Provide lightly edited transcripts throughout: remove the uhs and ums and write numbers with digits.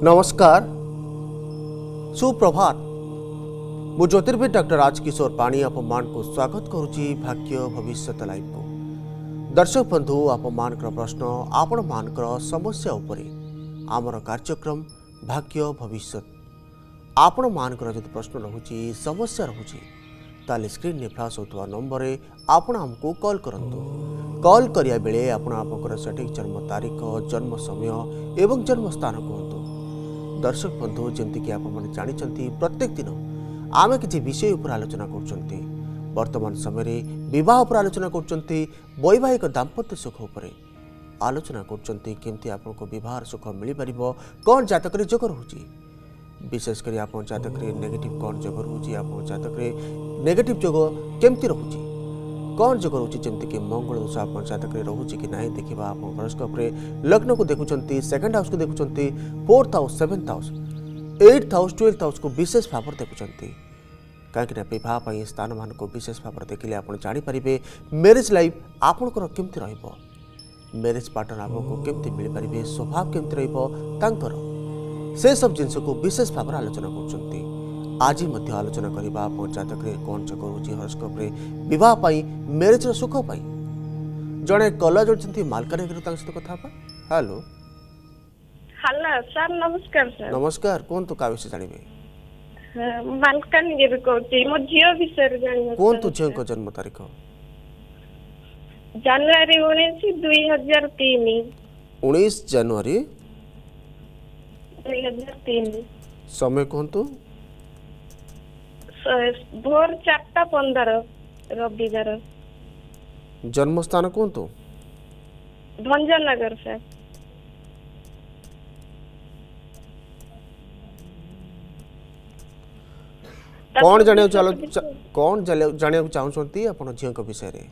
नमस्कार सुप्रभात मु ज्योतिर्विद डॉक्टर राजकिशोर पाणी आपण को स्वागत करुच्ची भाग्य भविष्य लाइव को दर्शक बंधु आपण प्रश्न आपण मानकर समस्या उपरे आमर कार्यक्रम भाग्य भविष्य आपण मानकर जदि प्रश्न रहुची समस्या रहुची ताले स्क्रीन ने फ्लैश होतवा नंबर रे आपण हमको कॉल करंतु कॉल करिया बेले आपण आपनकर सटीक जन्म तारीख जन्म समय एवं जन्म स्थान कहतु दर्शक बंधु जमती कि आपण जानी प्रत्येक दिन आम किसी विषय उपर आलोचना कर वर्तमान समय विवाह उपर आलोचना कर वैवाहिक दाम्पत्य सुख उपर आलोचना करमती आपको विवाह सुख मिल पार कौन जातक जोग रोचे विशेषकर आप जातक नेगेटिव कौन जोग रोचे आप जातक नेगेटिव जोग केमती रोचे कौन जोग रोचे जमती कि मंगल दोष आप जातक रोचे कि ना देखा आप हॉरोस्कोप लग्न को देखुंट सेकेंड हाउस को देखुंट 4th house 7th house 8th house 12th house को विशेष भाव देखुंट कहीं विवाह स्थान मान को विशेष भाव देखिले आप जानीपारे मैरिज लाइफ आपणकर केमती रैरिज पार्टनर आपको केमती मिल पारे स्वभाव केमती रही से सब जिनस को विशेष भाव आलोचना कर आज आलोचना करवा जातक कौन जोग रोचे हॉरोस्कोप विवाह मैरिज सुख जड़े कलर जोड़ी मालकानगिरी सहित कथा हेलो हेलो सर नमस्कार सर नमस्कार कौन तो का विषय जानिबे मालकानगिरी कहती मो झियो विषय जानिबे कौन तो झियो को जन्म तारीख जनवरी 19 2003 19 जनवरी 2003 समय कौन तो भोर 4:15 रविवार जन्म स्थान कौन तो भंजनगर सर कौन जाने कौन जाने चाहूँगी आपण झील विषय रे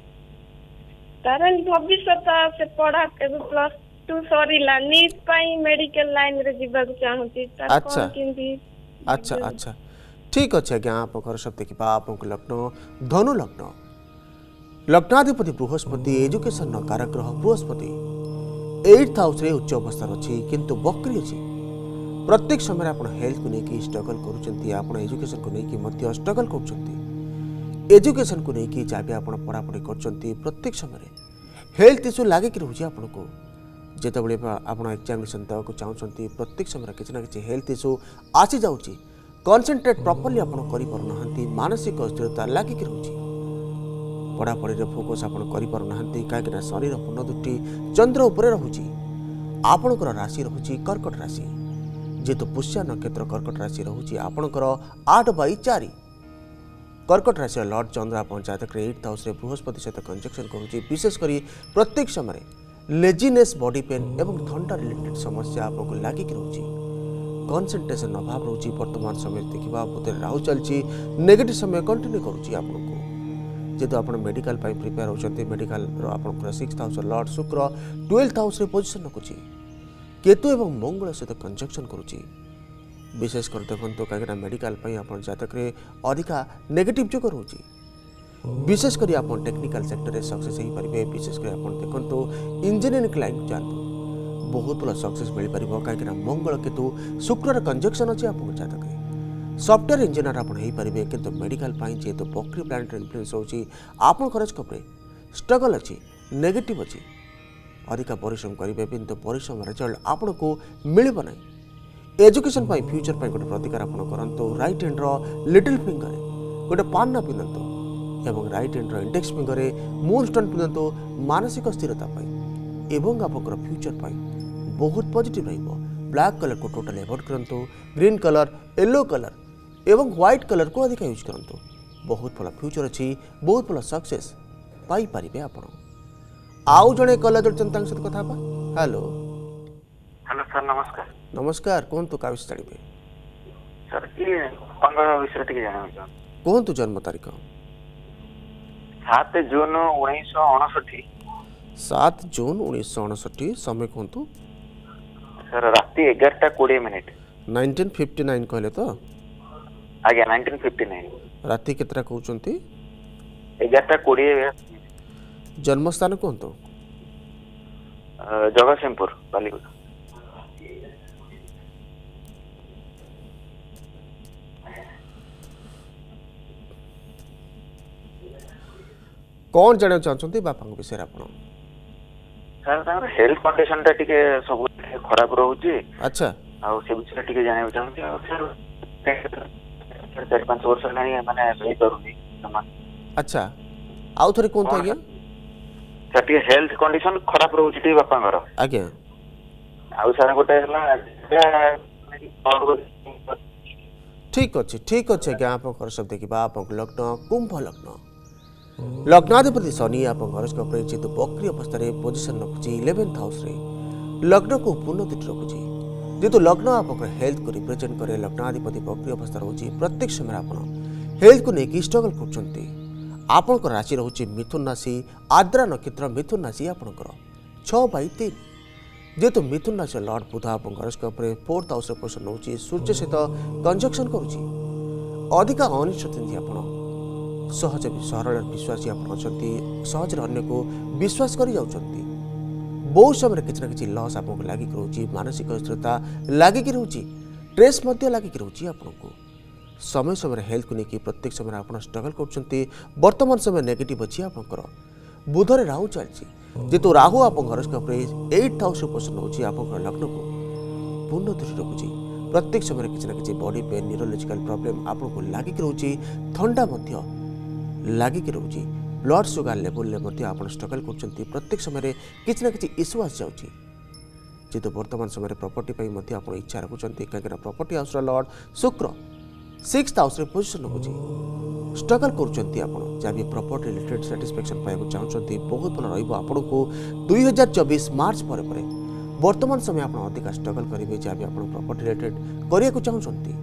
कारण भविष्य से पढ़ा +2 सरीला नीट पाई मेडिकल लाइन रे जीवा चाहूँगी अच्छा अच्छा अच्छा ठीक अच्छे आज्ञा आप सब देखा आपको लग्न धनु लग्न लग्नाधिपति बृहस्पति एजुकेशन कारग्रह बृहस्पति 8th हाउस रे उच्च अवस्था अच्छी किंतु बकरी अच्छी प्रत्येक समय आप हेल्थ को लेकिन स्ट्रगल कर एजुकेशन को लेकिन स्ट्रगल कर एजुकेशन को लेकिन जहाँ भी आप पढ़ापढ़ी कर प्रत्येक समय हेल्थ इश्यू लगिक रोचे आपको जिते आप एग्जामिनेशन देवाक चाहते प्रत्येक समय किसी ना कि हेल्थ इश्यू आसी जाऊँगी कॉन्सेंट्रेट प्रॉपर्ली आप कर मानसिक अस्थिरता लगिक रोचे पढ़ापढ़ी फोकस आप कहीं शरीर पूर्ण दृष्टि चंद्र उपर रोचे आपणकर राशि रोचे कर्कट राशि जेहेतु पुष्या नक्षत्र कर्कट राशि रोचे आपणकर 8/4 कर्कट राशि लॉर्ड चंद्र आप जातक 8th हाउस बृहस्पति सहित कंजक्शन करुच्ची विशेषकर प्रत्येक समय लेजीनेस बॉडी पेन एवं थंडा रिलेटेड समस्या आपको लगिक रोचे कॉन्सेंट्रेशन अभाव रोचे वर्तमान समय देखा बोधे राहु चलती नेगेटिव समय कंटिन्यू करुच्ची आपको जेहेतु आप मेडिकल प्रिपेयर होती मेडिकल आप 6th हाउस लॉर्ड शुक्र 12th हाउस पोजिशन रखुच्छी केतु एवं मंगल सहित कंजक्शन करुच्ची विशेषकर देखो कहीं मेडिकल आप जातक अधिका नेगेटिव जोग रोचे विशेषकर आप टेक्निकल सेक्टर सक्सेस हो पारे विशेषकर आप देखो इंजीनियरिंग लाइन जातु बहुत भल सक्सेस मिल पार कहीं मंगल केतु शुक्र कंजक्शन अच्छी आप जातक सॉफ्टवेयर इंजीनियर आप पारे कि मेडिकल जेहेतु बकरी प्लानेट इन्फ्लुएंस होची आपन हॉरोस्कोप स्ट्रगल अच्छी नेगेटिव अच्छी अधिका परिश्रम करेंगे किंतु परिश्रम रिजल्ट आपन को मिल ना एजुकेशन फ्यूचर गोटे प्रतिकार आप करूँ राइट हैंड लिटिल फिंगर गोटे पान्ना पिंधतु एवं right hand index finger moon stone पिंधतु मानसिक स्थिरता एवं आप फ्यूचर बहुत पॉजिटिव ब्लैक कलर को टोटल एवॉइड करूँ ग्रीन कलर येलो कलर एवं व्हाइट कलर को अधिक यूज करूँ बहुत भल फ्यूचर अच्छी बहुत भल सक्सेस पाइपर आप आउ जड़े कलर जोड़ी सहित कथा हेलो हेलो सर नमस्कार नमस्कार कौन तो का विषय जानिबे सर ये अंग विषय टिके जाना कौन तो जन्म तारीख 7 जून 1959 7 जून 1959 समय कौन तो सर राति 11:20 1959 कहले तो आज्ञा 1959 राति केतरा कहउचंती 11:20 जन्म स्थान कौन तो जगतसिंहपुर बालीगुड़ा कौन जाना चाहते बापा विषय आप सर हेल्थ कंडीशन टा टिके सब खराब रोचे अच्छा आ से विषय टिके जाने चाहूँ सर 4-5 वर्ष नहीं माने सही करूनी समान अच्छा आउ थोड़ी कौन था आज्ञा सर टिके हेल्थ कंडीशन खराब रोचे टिके बापांगर आज्ञा आउ सर गोटे ठीक अच्छे आज्ञा आप सब देखा आप लग्न कुंभ लग्न लग्नाधिपति शनि आप हॉरोस्कोप रे जेतु बक्री अवस्था रे पोजीशन रखुची 11th हाउस रे लग्न को पूर्ण दृष्टि रखुची जेतु लग्न आप हेल्थ को रिप्रेजेंट करे लग्नाधिपति बक्री अवस्था रहउची प्रत्येक समय आपण हेल्थ को लेकिन स्ट्रगल करचंती आपनकर राशि रहउची मिथुन राशि आद्रा नक्षत्र मिथुन राशि आपनकर 6/3 जेतु मिथुन राशि लॉर्ड बुध आप हॉरोस्कोप रे 4th हाउस रे पोजीशन रहउची सूर्य सहित कंजक्शन करूची अधिका अनिष्ट चिंती आपण सहज सरल विश्वासी आप सहज अन्य को विश्वास कर बहुत समय किसी ना कि लस आपको लगिक रोचे मानसिक अस्थिरता लगिक रोचे स्ट्रेस लगिक रोचे आपको समय समय हेल्थ को लेकिन प्रत्येक समय आप स्ट्रगल कर वर्तमान समय नेगेटिव अच्छी आपंकर बुधरे राहु चलती जेतु राहु आप हॉरोस्कोप रे 8th हाउस पोषण होची आप लग्न को पूर्ण दृष्टि रखुची प्रत्येक समय किसी ना कि बॉडी पेन न्यूरोलॉजिकल प्रॉब्लम आपको लगिक रोचे ठंडा लगिक रोचे ब्लड सुगर लेवल आप स्ट्रगल कर प्रत्येक समय किसी ना कि इश्यू आसी जाऊँगी जेहेतु वर्तमान समय प्रॉपर्टी आप इच्छा रखुंट कहीं प्रॉपर्टी हाउस लॉर्ड शुक्र 6th हाउस पोजिशन रखुच्छी स्ट्रगल कर जहाँ भी प्रॉपर्टी रिलेटेड साटिस्फैक्शन पाइबा चाहते बहुत भल रहा को 2024 मार्च पर वर्तमान समय आप अधिक स्ट्रगल करेंगे जहाँ भी आप प्रॉपर्टी रिलेटेड करने को चाहते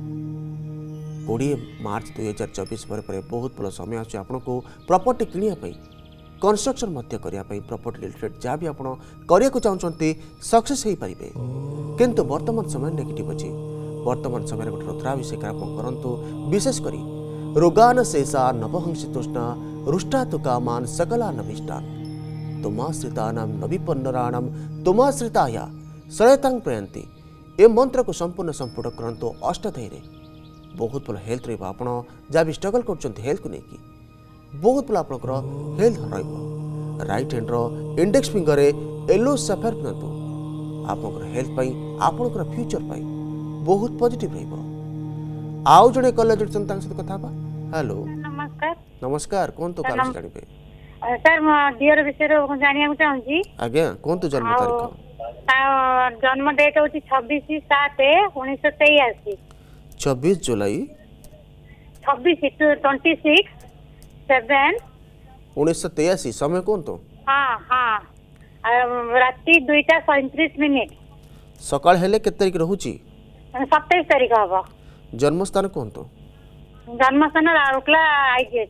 20 मार्च 2024 पर बहुत भल समय आस आपको प्रॉपर्टी किणापी कंस्ट्रक्शन करने प्रॉपर्टी रिलेटेड जहाँ भी आप करने को चाहते सक्सेस हो पारे किंतु वर्तमान समय नेगेटिव अच्छी वर्तमान समय गोटे रुद्राभिषेक आप करूँ विशेषकर रोगान शेषा नवहंसी तृष्णा रुष्टा तु कामान सकला नभिष्टान तुमाश्रितानां नविपन्नराणां तुमाश्रिताया सयतां प्रयंती ए मंत्र को संपूर्ण संपुट करंतु अष्टधैर्य बहुत भल हेल्थ रहा आप जहाँ भी स्ट्रगल कर हेल्थ को लेकिन बहुत भल आप health right hand index finger yellow sapphire पिंधु आप हेल्थ आपणकर फ्यूचर बहुत पॉजिटिव आउ जड़े कॉलेज जोड़ते सहित कथा हेलो नमस्कार नमस्कार कौन तो काल जानबे सर मो डियर विषय जानिया चाहूँगी आज्ञा कौन तो जन्म तारीख जन्म डेट होची 26/7/1983 26 जुलाई 1983 समय कौन तो हाँ हाँ राति 2:37 सकाळ हेले केते तारिख रहूची 27 तारिख हबो जन्म स्थान कौन तो जन्मस्थान राउरकेला आईजीएच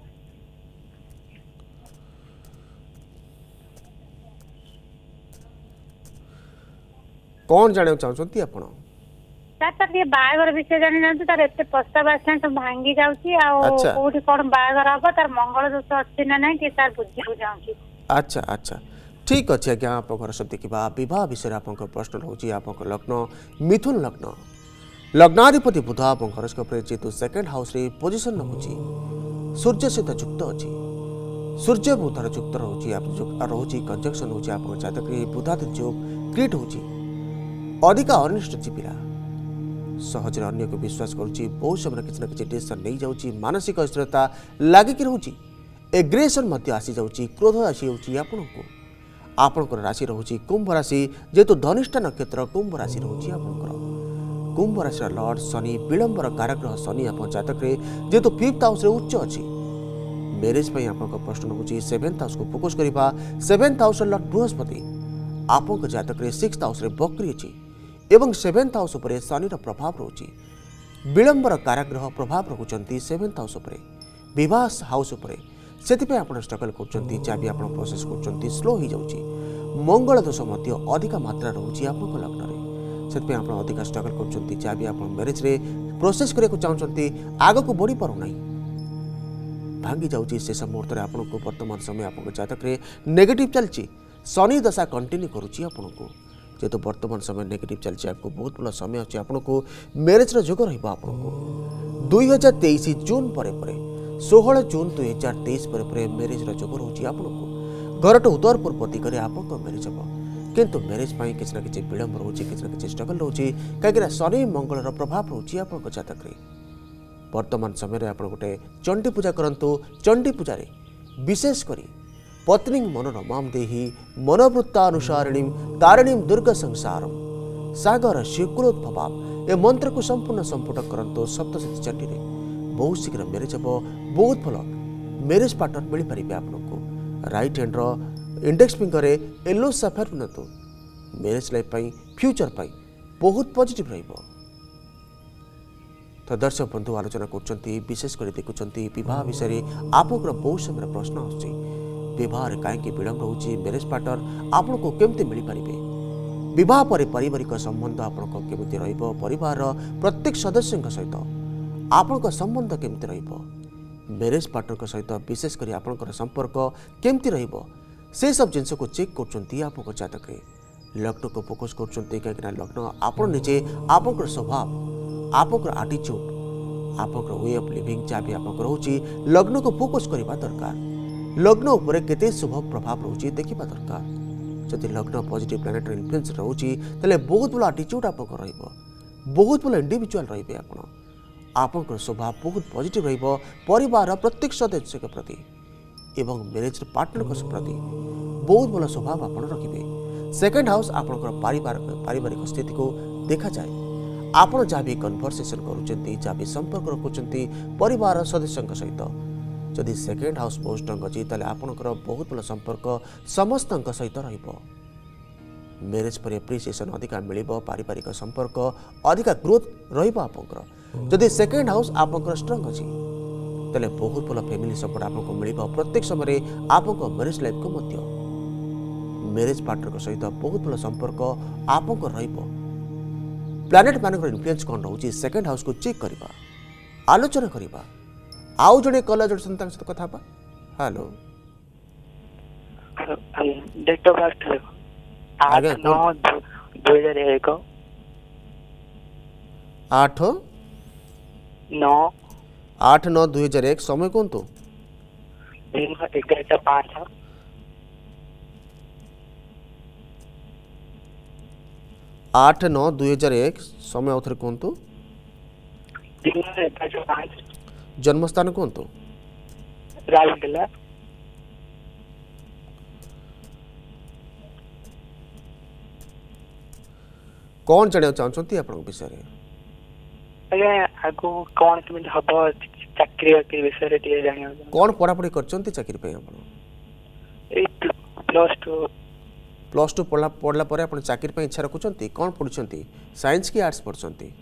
कौन जाने चाहते आपण सर ये बाहागर विषय जानी जानते तार एते प्रस्ताव आसान सब भांगी जाउची आ कोठी कोन बाहागर हबो तार मंगल दोष अछि ना नै कि सर बुझी हो जाउची अच्छा अच्छा ठीक अच्छे आज्ञा आप घर सब देखा बह विषय आप प्रश्न रोचे आप लग्न मिथुन लग्न लग्नाधिपति बुध आप हॉरोस्कोप रे जेतु 2nd हाउस रे पोजीशन रखुची सूर्य सहित युक्त अच्छी सूर्य बुधर युक्त रोचे कंजक्शन होची आप जातक बुधादि योग क्रिएट होची अधिका अनिष्ट जीविरा सहज अन्य को विश्वास करुच्ची बहुत समय किसी न किसी डिसीजन नहीं जाऊँगी मानसिक अस्थिरता लगिक रोचे एग्रेसन आसी जाऊँगी क्रोध आसी जाऊँगी आपणकर राशि रोचे कुंभ राशि जेहेतु धनिष्ठा नक्षत्र कुंभ राशि रोचे आपंकर कुंभ राशि लॉर्ड शनि विलंबर काराग्रह शनि आप जातक जेहेतु 5th हाउस उच्च अच्छी मैरेज आप प्रश्न रोचे 7th हाउस को फोकस करवा 7th हाउस लॉर्ड बृहस्पति आप जातक 6th हाउस बकरी अच्छी एवं 7th हाउस पर शनि प्रभाव रोचे विलंबर काराग्रह प्रभाव रखुंट 7th हाउस विवाह हाउस से स्ट्रगल कर जहाँ भी आप प्रोसेस कर स्लो हो जाऊँगी मंगल दोष अधिक मात्रा रोचे आप लग्न से अधिक स्ट्रगल कर जहाँ भी आप मैरेज रे प्रोसेस करने को चाहते आग को बढ़ी पार ना भांगी जाऊँगी शेष मुहूर्त में आपको वर्तमान समय आप जातक नेगेटिव चलती शनि दशा कंटिन्यू करुच्ची आपको जेहेतु वर्तमान समय नेगेटिव चलती आपको बहुत भल समय अच्छे आपको मैरेज योग रहा 2023 जून पर 16 जून 2023 पर मैरिज जोग रोचे आपको घर टू उत्तर पूर्व दिगरे आपको मैरिज हम किंतु मैरिज पाई किसी ना कि विलंब रोचे किसी ना कि स्ट्रगल रोचे कहीं शनि मंगल प्रभाव रोचे आप जातक वर्तमान समय आप गोटे चंडी पूजा करंतु चंडी पूजा विशेषकर पत्नी मन रमाम देही मनोवृत्तानुसारिणी तारिणी दुर्ग संसार सागर शीघ्रोद्भवाम ए मंत्र को संपूर्ण संपुट करंतु सप्तशती चंडी बहुत शीघ्र मैरिज हम बहुत भल मैरिज पार्टनर मिल पारे आपको right hand index finger yellow sapphire पिंधु मैरिज लाइफ फ्यूचर पाई बहुत पॉजिटिव रहिबो। तो दर्शक बंधु आलोचना कर विशेषकर देखुं विवाह विषय आप बहुत समय प्रश्न आसूँ विवाह कहीं विलंब रोचे मैरिज पार्टनर आपको केमती मिल पारे विवाह पर पारिवारिक संबंध आपको केमती परिवार प्रत्येक सदस्य सहित आपण संबंध केमती मैरिज पार्टनर सहित विशेषकर आपंकर संपर्क केमती से सब जिनस को चेक कर जातक लग्न को फोकस कर कहीं लग्न आप निजे आप स्वभाव आप आटीट्यूड आप वे ऑफ लिविंग जहाँ भी आप रोचे लग्न को फोकस करने दरकार लग्न उपर केते शुभ प्रभाव रोचे देखा दरकार जदि लग्न पॉजिटिव प्लैनेटरी इन्फ्लुएंस रोचे तेल बहुत भल आटीट्यूड आप बहुत भल इंडिविजुअल रे आपंकर स्वभाव बहुत पॉजिटिव परिवार प्रत्येक सदस्य के प्रति एवं मैरिज पार्टनर प्रति बहुत भल स्वभाव आप रखिए। सेकेंड हाउस आपंकर पारिवारिक स्थिति को देखा जाए आप जहाँ भी कन्वर्सेशन करुँच भी संपर्क रखुंट परिवार सदस्य सहित जदि सेकेंड हाउस बहुत स्ट्रंग अच्छी तेल आपंकर बहुत भल संपर्क समस्त सहित मैरिज पर एप्रिसिएशन अधिका मिल पारिवारिक संपर्क अधिका ग्रोथ रहा जदि सेकेंड हाउस आपंकर स्ट्रंग अच्छी तेल बहुत भल फैमिली सपोर्ट आपको मिल प्रत्येक समय आपको मैरिज लाइफ को मैरिज पार्टनर सहित बहुत भल संपर्क आपको प्लैनेट मान इन्फ्लुएंस कौन रोचे सेकेंड हाउस को चेक करवा आलोचना करवा आउ जड़े कल जो सहित कथा हेलो डेट ऑफ बर्थ 8/9/2001 8/9/2001 समय कौन तो दिन 11:05 8/9/2001 समय आउथरे कौन तो दिन 11:05 जन्मस्थान कौन तो राउरकेला कौन जाना चाहते आप विषय आगु कौन केमिति हबो चाकरी विषय टे जानियो कौन पढ़ापढ़ी करछंती चाकरी पे आपण ए प्लस 2 पढ़ला पर आपण चाकरी पे इच्छा रखुछंती कौन पढ़ुछंती साइंस की आर्ट्स पढ़छंती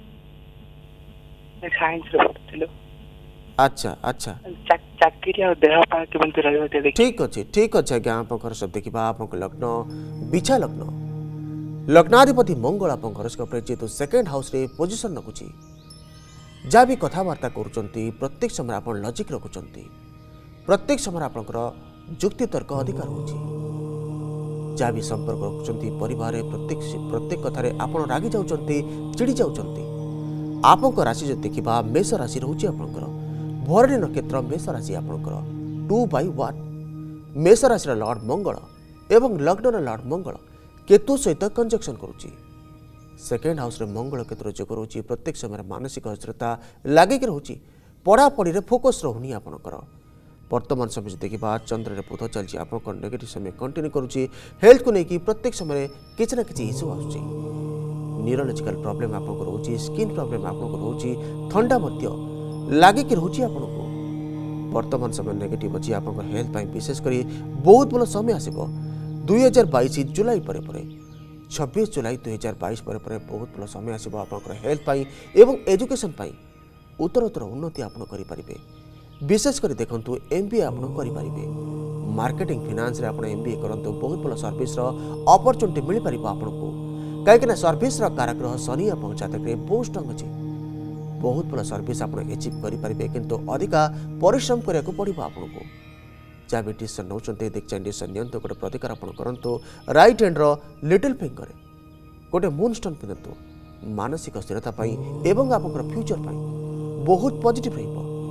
साइंस रे पढ़थिलो अच्छा अच्छा चाकरी आ देह पा केमिति रहयो ते देखि ठीक अछि आज्ञा आपकर सब देखिबा आपक लग्न बिछा लग्न लग्नाधिपति मंगल आप हॉरोस्कोप रे जेतु सेकेंड हाउस रे पोजीशन रखुची जहाँ भी कथबार्ता करुँच प्रत्येक समय आप लजिक रखुंट प्रत्येक समय आपंकर जुक्ति तर्क अधिकार होची जहाँ भी संपर्क रखुंट परिवार प्रत्येक कथार आप रागी जाऊँच चिड़ी जाऊँच आपंक राशि जो देखा मेष राशि रोचे आपंकर भरणी नक्षत्र मेष राशि आपंकर 2/1 मेष राशि लॉर्ड मंगल एवं लग्न लॉर्ड मंगल केतु सहित कंजक्शन करुच्ची सेकेंड हाउस रे मंगल केतु जोग रोचे प्रत्येक समय मानसिक अस्थिरता लगिक रोचे पढ़ापढ़ी रे फोकस रहुनी आपनकर वर्तमान समय देखा चंद्र रे बुध चलती आप नेगेटिव समय कंटिन्यू करुच्ची हेल्थ को लेकिन प्रत्येक समय किसी ना कि इश्यू आसूँ न्यूरोलॉजिकल प्रॉब्लम आपको रोचे स्किन प्रॉब्लम आपको रोचे ठंडा लगिक रोचे आपको वर्तमान समय नेगेटिव अच्छी आप हेल्थ विशेषकर बहुत भल समय आसब 2022 जुलाई पर 26 जुलाई 2022 पर बहुत भल समय आसब आप हेल्थ एवं एजुकेशन उत्तरोत्तर उन्नति आप करें विशेषकर देखु MBA आप करें मार्केटिंग फाइनेंस आप MBA करूँ बहुत भल सर्विस अपॉर्चुनिटी मिल पार आपको कहीं सर्विस काराग्रह शनि आप जातक बहुत स्ट्रंग अच्छी बहुत भल सर्विस आप एचिव करेंगे किंतु अधिका परिश्रम करने पड़ो आपको जहाँ भी डिसीजन नौकरी देख डिसीजन नियंतु गोटे प्रतिकार आप करूँ राइट हैंड लिटिल फिंगर गोटे मून स्टोन पिंधतु मानसिक स्थिरता एवं आप फ्यूचर बहुत पॉजिटिव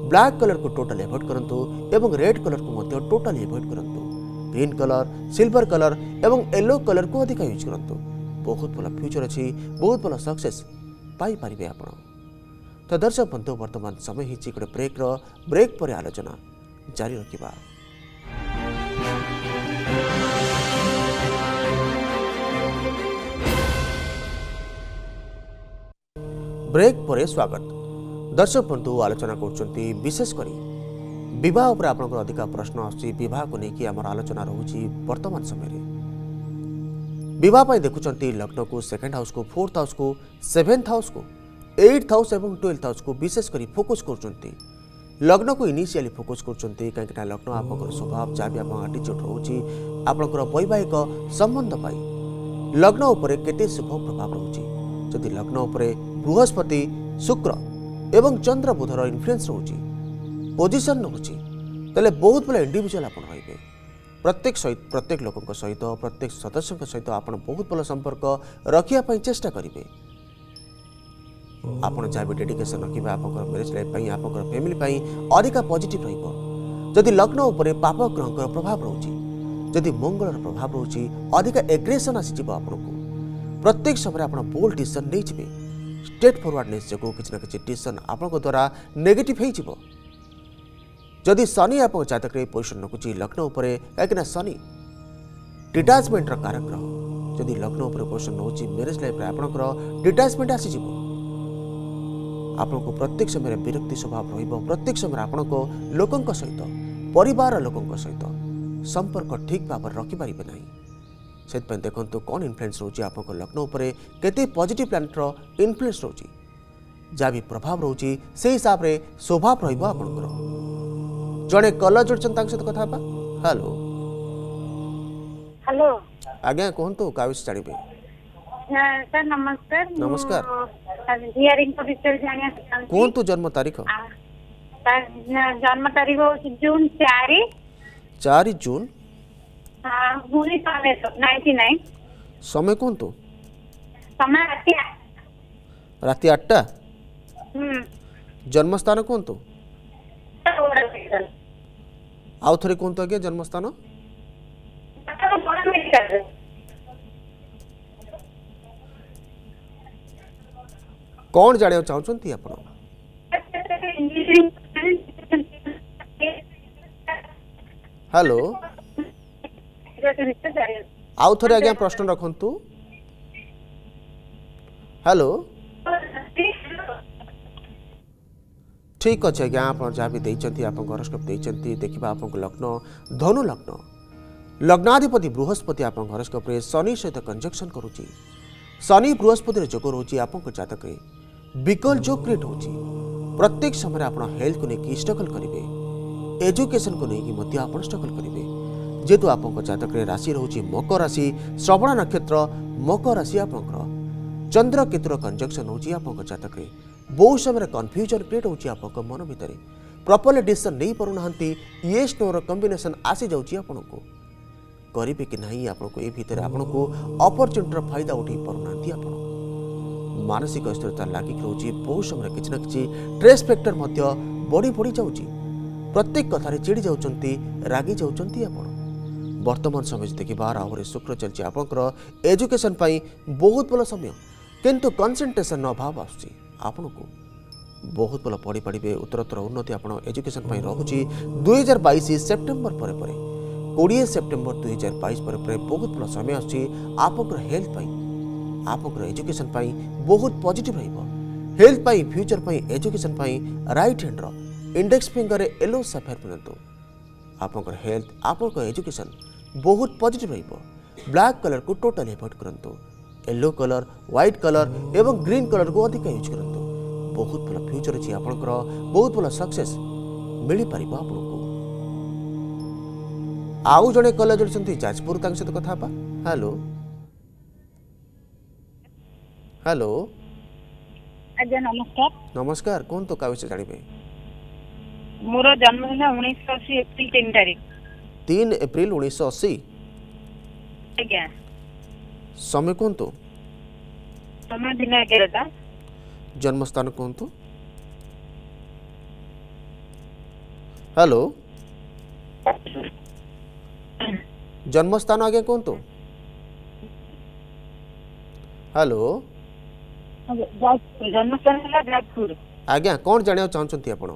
ब्लैक कलर को टोटल एवॉइड करंतु एवं रेड कलर को मध्य टोटल एवॉइड करंतु ग्रीन कलर सिल्वर कलर एवं येलो कलर को अधिक यूज करंतु बहुत भल फ्यूचर अच्छी बहुत भल सक्सेस पाई पारिबे आपण। तो दर्शक बंधु वर्तमान समय ही गोटे ब्रेक पर आलोचना जारी रखिबा। ब्रेक पर स्वागत। दर्शक बंधु आलोचना करछंती विशेष करी विवाह पर आपनकर अधिक प्रश्न आछि विवाह को लेकिन आम आलोचना रहुछि वर्तमान समय रे विवाह पर देखुंती लग्न को सेकेंड हाउस को फोर्थ हाउस को सेवेन्थ हाउस को एट्थ हाउस एवं 12th हाउस को विशेष करी फोकस करछंती लग्न को इनिशियली फोकस करछंती कहीं लग्न आपनकर स्वभाव जहाँ भी आप आटीट्यूड रोचे आपनकर वैवाहिक संबंध पाई लग्न उपर केते शुभ प्रभाव रोचे जदि लग्न उपर बृहस्पति शुक्र एवं चंद्र बुधर इन्फ्लुएंस रोचे पोजिशन रोचे तेल बहुत बड़ा इंडिविजुअल आप रही प्रत्येक लोक सहित प्रत्येक सदस्य सहित आप बहुत भल संपर्क रखापी चेष्टा करेंगे आपड़ जहाँ भी डेडिकेशन रखिए आप मैरिज लाइफ आप फैमिली अधिक पॉजिटिव रही लग्न उपर पाप ग्रह प्रभाव रोचे जदि मंगल प्रभाव रोचे अधिक एग्रेसन आसीज आपको प्रत्येक समय आप बोल्ड डिसीजन नहीं स्ट्रेट फॉरवर्डनेस जो किसी ना कि डिसीजन आप द्वारा नेगेटिव हो जदि शनि आप जातक पोजिशन रखुच्छी लग्न उपर कहीं शनि डिटाचमेंट कारक ग्रह जदि लग्न उपर पोजिशन रोचे मैरिज लाइफ आपंकर डिटाचमेंट आसीज आपको प्रत्येक समय विरक्ति स्वभाव प्रत्येक समय आपण लोकों सहित परिवार लोकों सहित संपर्क ठीक भाव रखिपारे ना से देखो कौन इन्फ्लुएंस रोचे आप लग्न उपर केते पॉजिटिव प्लानेटर इन्फ्लुएंस रोचे जहाँ भी प्रभाव रोचे से हिसाब से स्वभाव रहा जड़े कलर जोड़छन सहित कथा हेलो हेलो आज्ञा कहतु क्या जानवे सर नमस्कार नमस्कार हियरिंग को विषय जानिया कहतु जन्म तारीख जन्म तारीख जून 4 जून 1999 समय कहतु समय राति 8टा जन्मस्थान कहतु आउ थे कहतु आज्ञा जन्मस्थान कौन जाना चाहते आप हेलो आउ थे आज्ञा प्रश्न रखु हेलो ठीक अच्छे आज्ञा आप जहाँ भी देखते आप हॉरोस्कोप देखते देखा आप लग्न धनु लग्न लग्नाधिपति बृहस्पति आप हॉरोस्कोप शनि सहित कंजक्शन करुच्ची शनि बृहस्पति जोग रोचे आप जातक विकल जो क्रिएट हो प्रत्येक समय आप हेल्थ को लेकिन स्ट्रगल करेंगे एजुकेशन को लेकिन आप स्ट्रगल करेंगे जेहेतु आप जातक राशि रोचे मकर राशि श्रवण नक्षत्र मकर राशि आप चंद्र केतुर कंजक्शन होची आपको जातक बहुत समय कन्फ्यूजन क्रिएट होची आपको मन भितर प्रॉपर्ली डिसीजन नहीं पारुनाहांती येस नोर कॉम्बिनेशन आसी जाउची आपको करिबे कि नहीं आपको ए भितर आपको अपॉर्चुनिटी फायदा उठे पारुनाहांती आपण मानसिक अस्थिरता लागिक रहउची बहुत समय किछि ना किछि स्ट्रेस फैक्टर मध्य बड़ी बड़ी जाउची प्रत्येक कथारे चिड़ी जाउचंती रागी जाउचंती आपण वर्तमान समय देखिबार आहुरी शुक्र चलची आपनकर एजुकेशन पाई बहुत भल समय किंतु कंसंट्रेशन अभाव आसुची आपनको बहुत भल पढ़ी पारे उत्तरोत्तर उन्नति आप एजुकेशन रखुच्छी 2022 सेप्टेम्बर पर 20 सेप्टेम्बर 2022 पर बहुत भल समय आसुची आपनकर हेल्थ पाई आपनकर एजुकेशन पाई बहुत पॉजिटिव रहिबो हेल्थ पाई फ्यूचर पाई एजुकेशन पाई राइट हैंड रो इंडेक्स फिंगर येलो सफेयर पिनंतु आपनकर हेल्थ आपनकर एजुकेशन बहुत पॉजिटिव रहिबो ब्लैक कलर को टोटल अवॉइड करंतु येलो कलर व्हाइट कलर एवं ग्रीन कलर को अधिक यूज करंतु बहुत भल फ्यूचर अच्छी आपनकर बहुत भल सक्सेस मिल पार आपको आउ जड़े कलर जोड़ते जाजपुर सहित कथा हेलो हेलो आज्ञा नमस्कार नमस्कार कौन तो क्या विषय जानवे मोर जन्मदिन 1980 एप्रिल 3 तारीख 3 एप्रिल 1980 आज्ञा समय कौन तो समय दिन 11टा जन्मस्थान कौन तो हेलो जन्मस्थान आगे कहतु हेलो जन्मस्थान है जाजपुर। आज्ञा कौन जाना चाहते आपण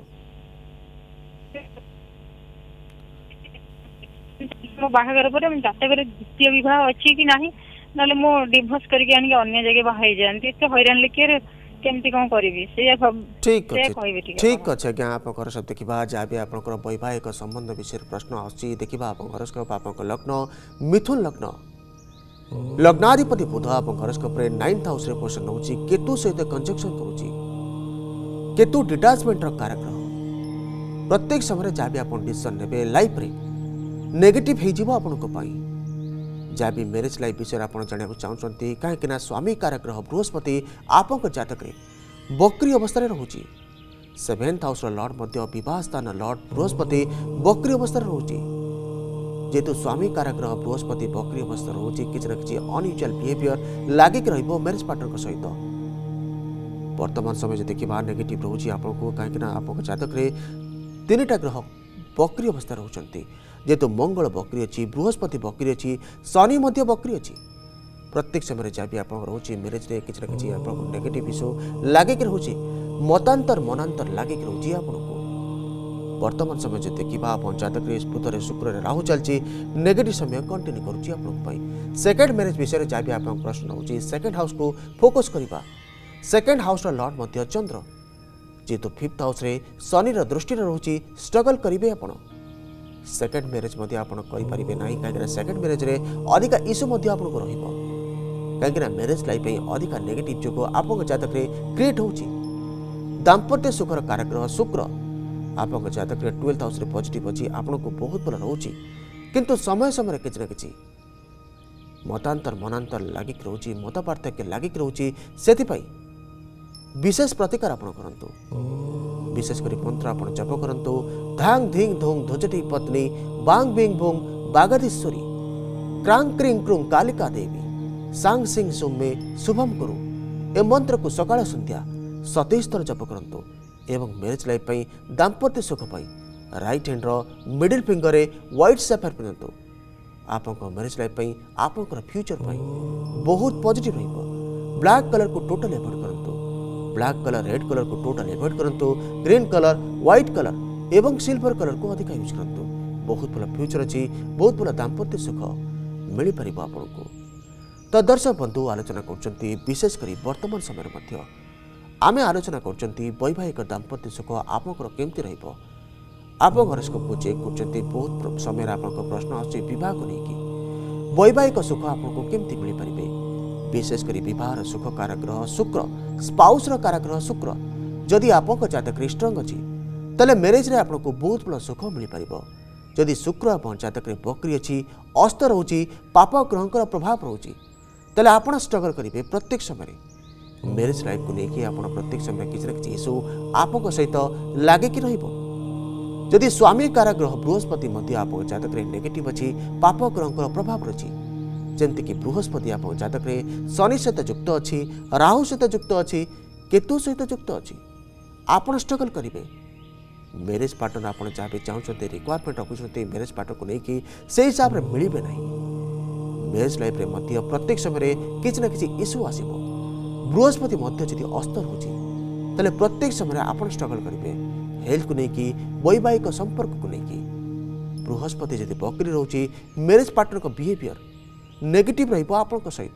मो बाहागर पर जातक द्वितीय विवाह अच्छी कि नहीं ना मो डिवोर्स करके आनी अन्य जगह बाहर जाती एत हैरान लिखे केमती कौन करी ठीक अच्छे ठीक अच्छे आज्ञा आप सब देखा जहाँ भी आप वैवाहिक संबंध विषय प्रश्न आसूँ देखा आप हरोस्कोप आप लग्न मिथुन लग्न लग्नाधिपति बुध आप हरोस्कोप 9th हाउस रे पोजिशन नौ केतु सहित कंजक्शन करुच्ची केतु डिटाचमेंट कारक प्रत्येक समय जहाँ भी आप डिसीजन ने लाइफ रे नेगेटिव हो जहाँ भी मैरिज लाइफ विषय आप जानना चाहते कहीं स्वामी कारक ग्रह बृहस्पति आप जातक बक्री अवस्था रोचे 7th हाउस लॉर्ड बह स्थान लॉर्ड बृहस्पति बक्री अवस्था रोचे जेहेतु स्वामी कारक ग्रह बृहस्पति बक्री अवस्था रोचे किसी न कि अनयूजुअल बिहेवियर लागिक मैरिज पार्टनर सहित वर्तमान समय देखा नेगेटिव रोचे आपको कहीं आप जातक 3टा ग्रह बक्री अवस्था रोचते जेहेतु मंगल बक्री अच्छी बृहस्पति बक्री अच्छी शनि बक्री अच्छी प्रत्येक समय जहाँ भी आप रोचे मैरिज रे किसी न कि नेगेटिव इश्यू लागिक रोचे मतांतर मनांतर लागिक रोचे आपको वर्तमान समय जो देखा आप जातक बुधरे शुक्र राहु चलती नेगेटिव समय कंटिन्यू करुँच सेकेंड मैरिज विषय जहाँ भी आप प्रश्न हो सेकेंड हाउस को फोकस करवा सेकेंड हाउस लॉर्ड चंद्र जेहेतु 5th हाउस रे शनि दृष्टि रोचे स्ट्रगल करेंगे आप सेकेंड मैरिज करें ना कहीं सेकेंड मैरिज रे अधिका इश्यू आपको कहीं मैरिज लाइफ अधिका नेगेटिव जो आप जातक क्रिएट हो दाम्पत्य सुखर कारक शुक्र आप जातक 12th हाउस पॉजिटिव अच्छी आपको बहुत भल रोचे किंतु समय समय किसी न कि मतांतर मनांतर लागिक रोचे मत पार्थक्य लागिक रोचे से विशेष प्रतिकार आप करंतु विशेषकर मंत्र आप जप करंतु धांग धिंग धोंग ध्वजटी पत्नी बांग बिंग भोंग बागधीश्वरी क्रांग क्रिंग क्रुंग कालिका देवी सांग सिंह सुमे शुभम करू ए मंत्र को सकाळ संध्या 27 थर जप करंतु एवं मैरिज लाइफ दाम्पत्य सुख राइट हैंड मिडिल फिंगर रे व्हाइट सफेयर पिनंतु आपको मैरिज लाइफ आपंकर फ्यूचर बहुत पॉजिटिव रहिबो ब्लैक कलर को टोटल अवॉइड करंतु ब्लैक कलर रेड कलर को टोटल अवॉइड करंतु ग्रीन कलर व्हाइट कलर एवं सिल्वर कलर को अधिक यूज करंतु बहुत भल फ्यूचर अच्छी बहुत भल दाम्पत्य सुख मिल पार आपको तो दर्शक बंधु आलोचना कर विशेषकर वर्तमान समय आम आलोचना कर वैवाहिक दाम्पत्य सुख आपंकर केमती रहिबो आप हरोस्कोप को चेक कर बहुत समय आप प्रश्न आस को लेकिन वैवाहिक सुख आपको केमती मिल पारे विशेषकर बह सुख कारक ग्रह शुक्र स्पाउस कारक शुक्र जदि आप जातक स्ट्रंग अच्छी तेल मैरिज रे आपको बहुत बड़ा सुख मिल पार जदि शुक्र आप जातक बक्री अच्छी अस्त रोचे पाप ग्रह प्रभाव रोचे तेल आप स्ट्रगल करेंगे प्रत्येक समय मैरिज लाइफ को लेकिन आप प्रत्येक समय किसी न कि इश्यू आप सहित लगिक रदी स्वामी कारक ग्रह बृहस्पति आप जातक नेगेटिव अच्छी पाप ग्रह प्रभाव रही जमती कि बृहस्पति आप जातक शनि सहित युक्त अच्छी राहु सहित युक्त अच्छी केतु सहित युक्त अच्छी आप स्ट्रगल करेंगे मैरिज पार्टनर आप जहाँ भी चाहते रिक्वायरमेंट रखुं मैरिज पार्टनर को लेकिन से हिसाब से मिले ना मैरिज लाइफ रे प्रत्येक समय किसी न कि इश्यू आसो बृहस्पति जदि अस्त रोचे प्रत्येक समय आप स्ट्रगल करेंगे हेल्थ को लेकिन वैवाहिक संपर्क को लेकिन बृहस्पति जदि बकरी रोचे मैरिज पार्टनर को बिहेवियर नेगेटिव रहा सहित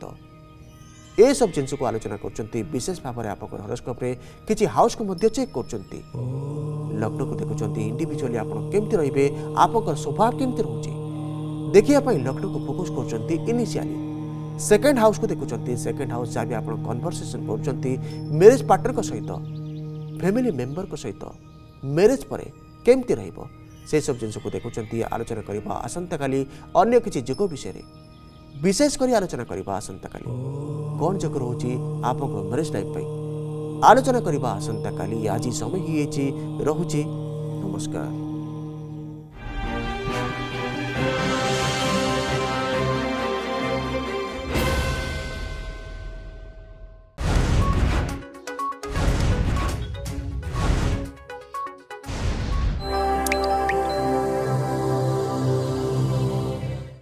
ये सब जिन को आलोचना कर विशेष भाव में आप हरोस्कोप किसी हाउस को चेक कर लग्न को देखुं इंडिविजुअली आप केमती रे आप स्वभाव केमती रोचे देखिए लग्न को फोकस कर इनिशियली सेकेंड हाउस को देखुं सेकेंड हाउस जहाँ भी आप कन्वर्सेशन कर मैरिज पार्टनर सहित फैमिली मेंबर सहित मैरिज पर केमती रहिबो से सब जिन को देखुं आलोचना करवा आसंता काली अन्य किसी जोग विषय विशेषकर आलोचना करवा आसंता काली कौन जोग रोचे आप मैरिज लाइफ आलोचना करवा आसंता काली आज समय ही रोचे नमस्कार।